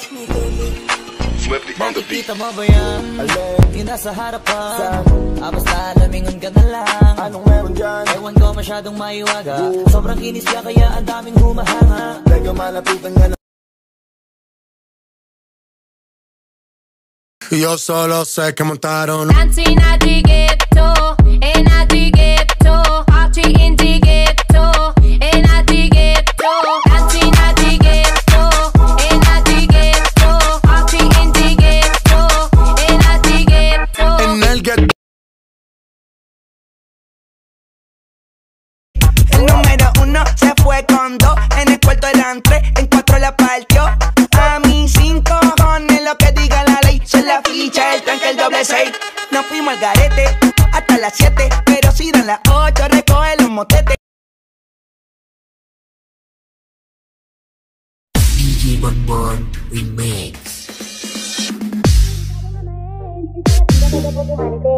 Nakikita mo ba yan? Yung nasa harapan? Basta lamingon ka na lang. Anong meron dyan? Ewan ko masyadong maiwaga. Sobrang kinis ka kaya ang daming humahanga. Teka malapitan nga na. Yo solo sé que montaron Dancing at the ghetto, and at the ghetto, party in the ghetto, and at the ghetto, dancing at the ghetto, and at the ghetto, party in the ghetto, and at the ghetto. en el ghetto. El número uno se fue con dos, en el cuarto eran tres, en cuatro la partió. A mí 5 cojones lo que diga la ley, son la ficha, el tranque, el doble 6. Nos fuimos al garete hasta las 7, pero si dan las 8 recoge los motetes. DJ Bonbon Remix.